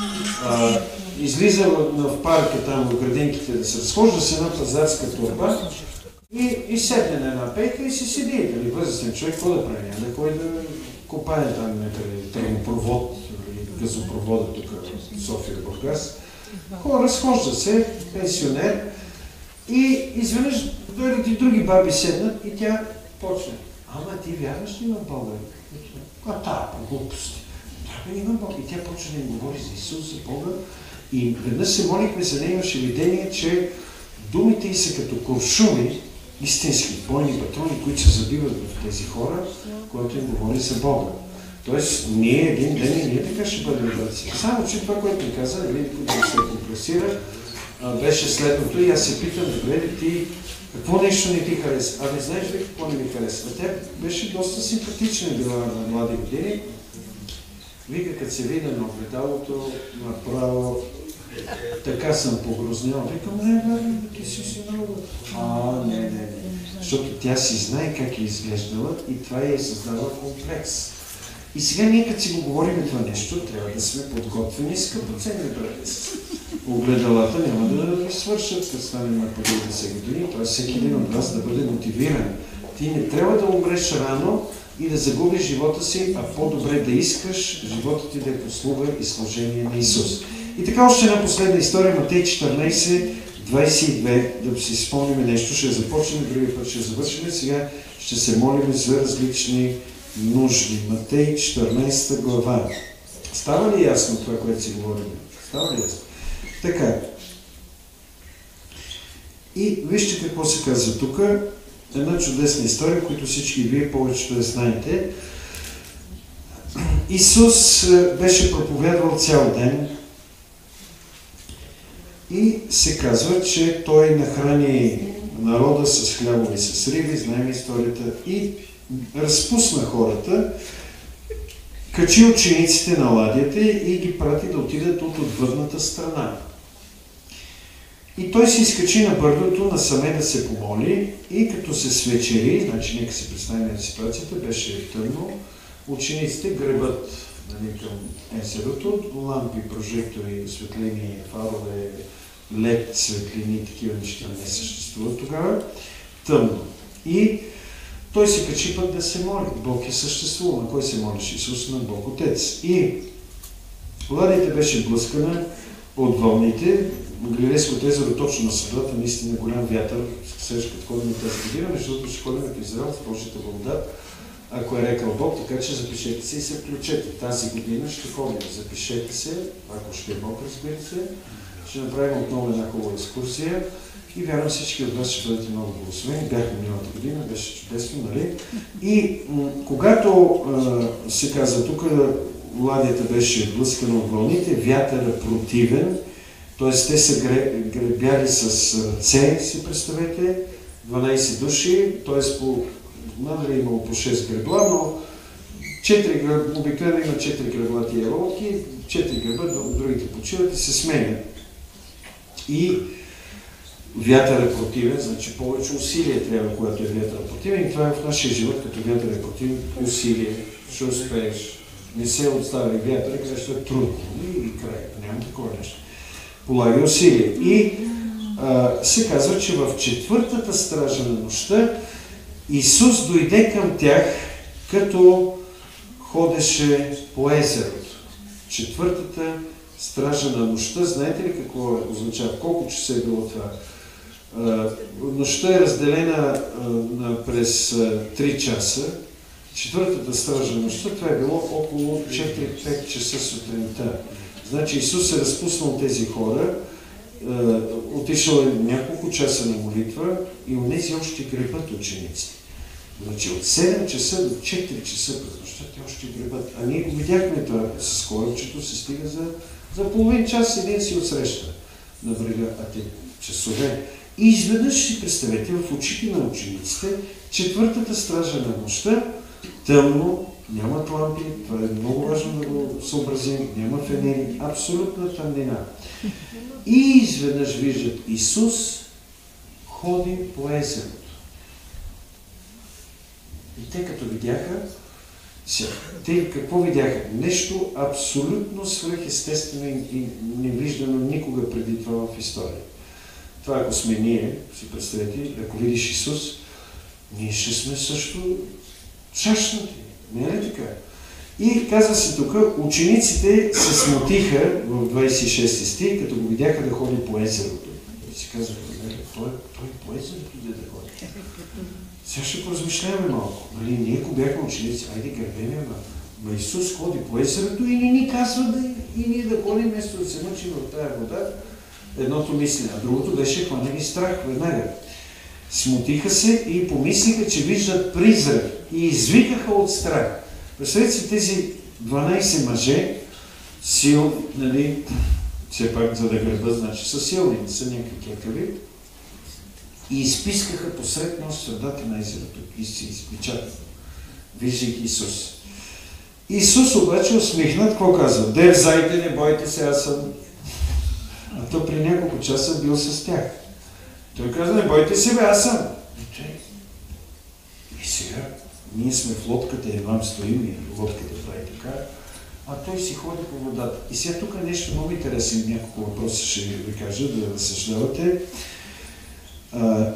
Speaker 1: Излиза в парка там, в градинките да се разхожда с една пазарска торба и, и седне на една пейка и си седи. Дали възрастен човек, какво да прави? Да кой да копае там някъде тръбопровод или газопровода тук в София, Бургас. Хора, разхожда се, пенсионер и изведнъж дойдат и други баби седнат и тя почне. Ама ти вярваш ли на Бога? А та, глупости. Да, бе, има Бог. И тя почне да им говори за Исус, за Бога. И веднъж се молихме за нея, имаше видение, че думите й са като куршуми, истински бойни патрони, които се забиват в тези хора, които им говори за Бога. Тоест, ние един ден и ние така ще бъдем братци. Само, че това, което ми каза, нали, да се компресира, беше следното и аз се питам, добре ли ти, какво нещо не ти харесва? А не знаеш ли какво не ми харесва? Тя беше доста симпатична била на млади години. Вика, като се видя на огледалото, направо, така съм погрознял. Викам, не, бе, ти си си много. А, не, не, не. Защото тя си знае как е изглеждала и това е създава комплекс. И сега ние, като си го говорим това нещо, трябва да сме подготвени скъпоценни братец. Огледалата няма да свършат, като станем на деветдесет години, т.е. всеки един от вас да бъде мотивиран. Ти не трябва да умреш рано и да загубиш живота си, а по-добре да искаш живота ти да е послуга и служение на Исус. И така още една последна история, Матей четиринайсет, двайсет и две, да си спомним нещо, ще започнем, другия път ще завършим, сега ще се молим за различни нужди. Матей четиринайсета глава. Става ли ясно това, което си говорим? Става ли ясно? Така. И вижте какво се казва тук. Една чудесна история, която всички вие повечето я знаете. Исус беше проповядвал цял ден и се казва, че той нахрани народа с хлябове и с риби, знаем историята, и разпусна хората, качи учениците на ладията и ги прати да отидат от отвъдната страна. И той се изкачи на бърдото насаме да се помоли и като се свечери, значи нека се представим на ситуацията, беше тъмно, учениците гребат, нали, към езерото, лампи, прожектори, осветлени, фарове, лед, светлини, такива неща не съществуват тогава, тъмно. И той се качи пък да се моли. Бог е съществувал. На кой се молиш? Исус, на Бог Отец. И ладията беше блъскана от вълните. Галилейското езеро точно на средата, наистина голям вятър, срещу като ходим тази година, защото ще ходим като Израел с Божията благодат, ако е рекал Бог, така че запишете се и се включете. Тази година ще ходим. Запишете се, ако ще е Бог, разбира се. Ще направим отново една хубава екскурсия и вярвам всички от вас ще бъдете много благословени. Бяхме миналата година, беше чудесно, нали? И когато а, се каза тук, ладията беше блъскана от вълните, вятъра противен, т.е. те са гребяли с ръце, си представете, дванайсет души, т.е. по, надали имало по шест гребла, но четири гребла, обикновено има четири гребла тия лодки, четири гребла, другите почиват и се сменят. И вятър е противен, значи повече усилие трябва, когато е вятър противен. И това е в нашия живот, като вятър е противен, усилие, ще успееш. Не се отстави вятър, където е трудно. И, и край. Няма такова нещо. Полага усилие. И а, се казва, че в четвъртата стража на нощта Исус дойде към тях, като ходеше по езерото. Четвъртата стража на нощта, знаете ли какво означава? Колко часа е било това? А, нощта е разделена а, на, през а, три часа. Четвъртата стража на нощта, това е било около четири-пет часа сутринта. Значи Исус е разпуснал тези хора, а, отишъл е няколко часа на молитва и онези още гребат ученици. Значи от седем часа до четири часа през нощта те още гребат. А ние го видяхме това с корабчето, се стига за За половин час един си отсреща на брега, а те часове. И изведнъж си представете в очите на учениците, четвъртата стража на нощта, тъмно, нямат лампи, това е много важно да го съобразим, няма фенери, абсолютна тъмнина. И изведнъж виждат Исус ходи по езерото. И те като видяха, те какво видяха? Нещо абсолютно свръхестествено и невиждано никога преди това в история. Това ако сме ние, си представете, ако видиш Исус, ние ще сме също шашнати. Не е ли така? И казва се тук, учениците се смутиха в двайсет и шести стих, като го видяха да ходи по езерото. И си казаха, той, той по езерото да да ходи. Сега ще поразмишляваме малко. Нали, ние, ако бяхме ученици, айде гърбеме, ма Исус ходи по езерото и не ни казва да и ние да ходим, вместо да се мъчим в тая вода. Едното мислене, а другото беше хвана ги страх веднага. Смутиха се и помислиха, че виждат призрак и извикаха от страх. Представете си тези дванайсет мъже, сил, нали, все пак за да гребат, значи са силни, не са някакви кекави, и изпискаха посред нощ средата на езерото и се изпечатаха, виждайки Исус. Исус обаче усмихнат, какво казва? Дерзайте, не бойте се, аз съм. А то при няколко часа бил с тях. Той каза, не бойте се, бе, аз съм. И сега, ние сме в лодката, едвам стоим и лодката прави така, а той си ходи по водата. И сега тук е нещо много интересно, няколко въпроса ще ви кажа, да разсъждавате. А,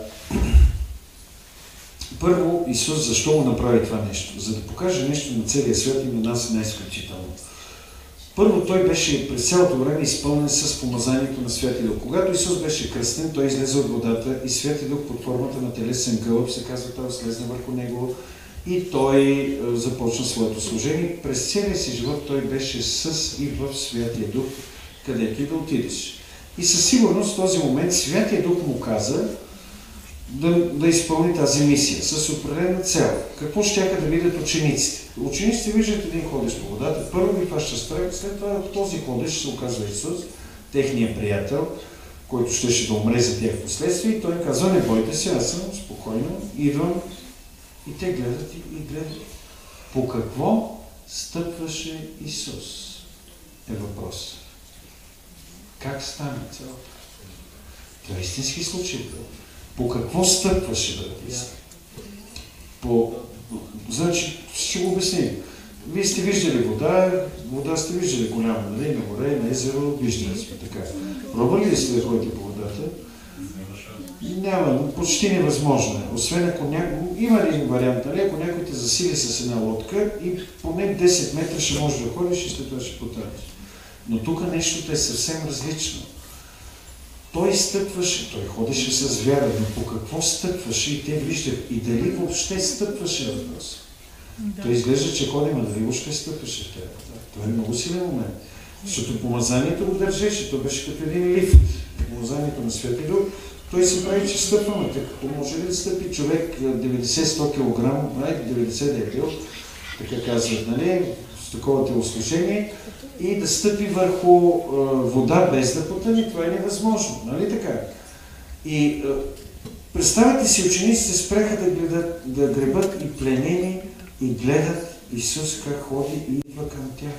Speaker 1: първо, Исус защо го направи това нещо? За да покаже нещо на целия свят и на нас най-изключително. Първо, той беше през цялото време изпълнен с помазанието на Святи Дух. Когато Исус беше кръстен, той излезе от водата и Святи Дух под формата на телесен гълъб, се казва, той слезна върху него и той започна своето служение. През целия си живот той беше с и в Святия Дух, където и да отидеш. И със сигурност в този момент Святия Дух му каза да, да изпълни тази мисия с определена цел. Какво щяха да видят учениците? Учениците виждат един ходещ по водата, първо ги фаща страх, след това от този ходещ се оказва Исус, техният приятел, който щеше да умре за тях в последствие, и той казва, не бойте се, аз съм спокойно, идвам, и те гледат и, и гледат. По какво стъпваше Исус? Е въпрос. Как стана цялото? Това е истински случай. По какво стъпваше, брати? По... Значи, ще го обясня. Вие сте виждали вода, вода сте виждали голяма, нали? На море, на езеро, виждали сме така. Пробвали ли сте да ходите по водата? Няма, почти невъзможно е. Освен ако някой... Има един вариант, нали? Ако някой те засили с една лодка и поне десет метра ще можеш да ходиш и след това ще потънеш. Но тук нещото е съвсем различно. Той стъпваше, той ходеше с вяра, но по какво стъпваше и те виждат и дали въобще стъпваше въпрос. Да. Той изглежда, че ходи, но дали въобще стъпваше в тези. Това е много силен момент. Защото помазанието го държеше, той беше като един лифт. Помазанието на Святия Дух, той се прави, че стъпваме. Така може ли да стъпи човек деветдесет до сто килограма, деветдесет да е бил, така казват, нали, с такова телосложение, и да стъпи върху е, вода без да потъне, това е невъзможно, нали така? И е, представете си, учениците спреха да гледат, да гребат и пленени и гледат Исус как ходи и идва към тях.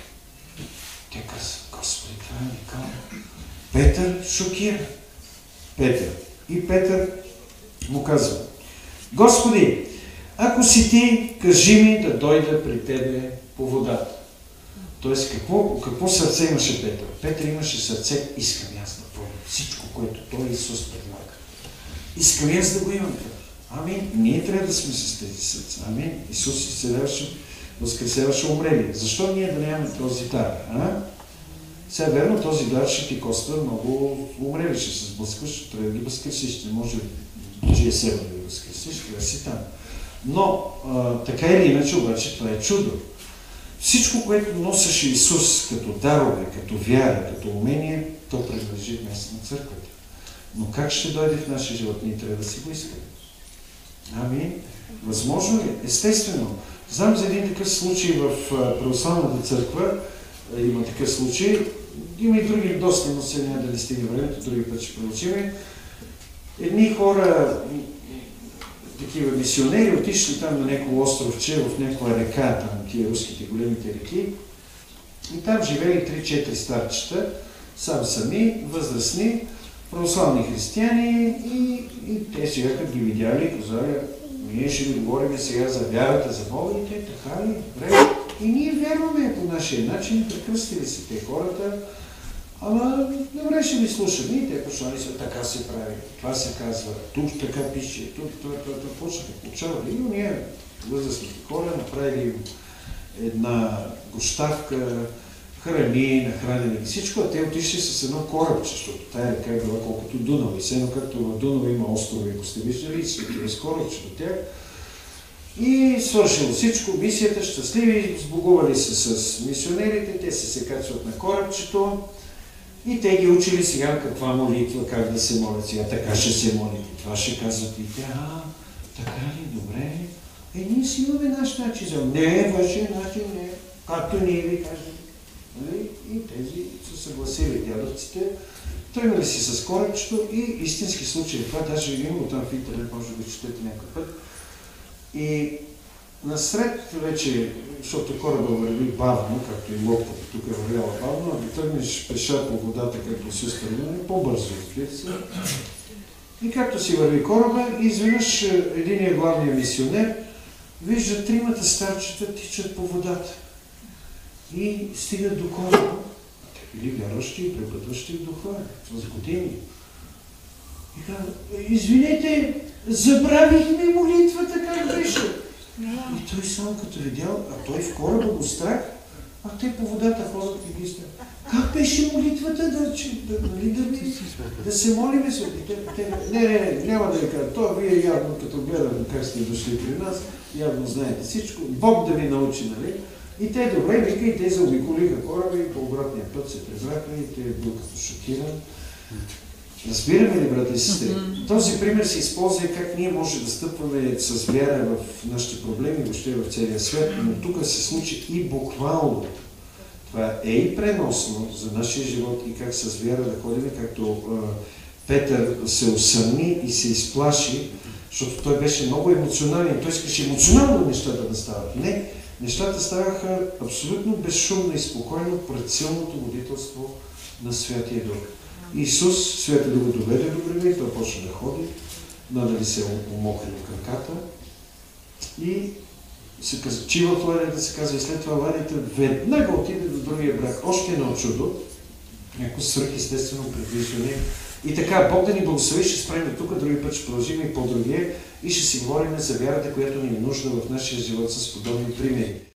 Speaker 1: Те казват, Господи, това е уникално. Петър шокира. Петър. И Петър му казва, Господи, ако си ти, кажи ми да дойда при тебе по водата. Тоест, какво, какво сърце имаше Петър? Петър имаше сърце, искам аз да пробвам всичко, което той Исус предлага. Искам аз да го имам. Амин. Ние трябва да сме с тези сърца. Амин. Исус изцеляваше, възкресяваше умрели. Защо ние да нямаме този дар? А? Сега верно, този дар ще ти коства много умрели, ще се сблъскваш, трябва да ги възкресиш. Не може джи ес ем да ги възкресиш, трябва си там. Но, а, така или иначе, обаче, това е чудо. Всичко, което носеше Исус като дарове, като вяра, като умение, то принадлежи днес на църквата. Но как ще дойде в нашия живот? Ние трябва да си го искаме. Ами, възможно ли? Естествено. Знам за един такъв случай в православната църква, има такъв случай, има и други доста, но сега няма да не стигне времето, други път ще проучим. Едни хора, такива мисионери, отишли там на някакво островче, в някаква река, там тия руските големите реки, и там живели три-четири старчета, сам сами, възрастни, православни християни, и, и те сега като ги видяли, казали, ние ще ви говорим сега за вярата, за Бога, и те така ли, добре. И ние вярваме по нашия начин, прекръстили се те хората, ама добре ще ви слушаме, и те почнали се, така се прави, това се казва, тук така пише, тук това, това, това, почнаха, получавали. И ние, възрастните хора, направили им една гощавка, храни, нахранени и всичко, а те отишли с едно корабче, защото тая река е била колкото Дунава. И все както в Дунава има острови, ако сте виждали, и светили с корабче до тях. И свършило всичко, мисията, щастливи, сбогували се с мисионерите, те се се качват на корабчето и те ги учили сега каква молитва, как да се молят. Сега така ще се молите, това ще казват и те, а, така ли, добре. Е, ние си имаме наш начин. Не, вашия начин не, както ние ви кажем. И тези са съгласили дядовците, тръгнали си с корабчето и истински случай. Това даже има там в интернет, може да го четете някой път. И насред вече, защото кораба върви бавно, както и лодката тук е вървяла бавно, ако тръгнеш пеша по водата, както се тръгне, по-бързо отвица. И както си върви кораба, изведнъж единият главният мисионер вижда тримата старчета тичат по водата. И стигат до кораба. Те били вярващи и препътващи в духа, с години. И казва, извинете, забравихме молитвата, как беше. И той само като видял, а той в кораба го страх, а те по водата ходят и ги страх. Как беше молитвата, да, че, да, нали, да, да, да се молиме се? Не, не, не, няма да ви кажа. Това вие явно, като гледам как сте дошли при нас, явно знаете всичко. Бог да ви научи, нали? И те добре вика, и те заобиколиха кораба и по обратния път се презраха и те бил като шокиран. Разбираме ли, брата и сестри? Mm-hmm. Този пример се използва как ние може да стъпваме с вяра в нашите проблеми, въобще в целия свят, но тук се случи и буквално. Това е и преносно за нашия живот и как с вяра да ходим, както а, Петър се усъмни и се изплаши, защото той беше много емоционален. Той искаше емоционално нещата да стават. Не, нещата ставаха абсолютно безшумно и спокойно пред силното водителство на Святия Дух. Исус, свето да го доведе до брега и той почна да ходи, надали се умокри в краката и се казва, чива в ладията, се казва, и след това ладията веднага отиде до другия брак. Още едно чудо, някакво свръхестествено предвиждане. И така, Бог да ни благослови, ще спрем тук, други път ще продължим и по-другия и ще си говорим за вярата, която ни е нужда в нашия живот с подобни примери.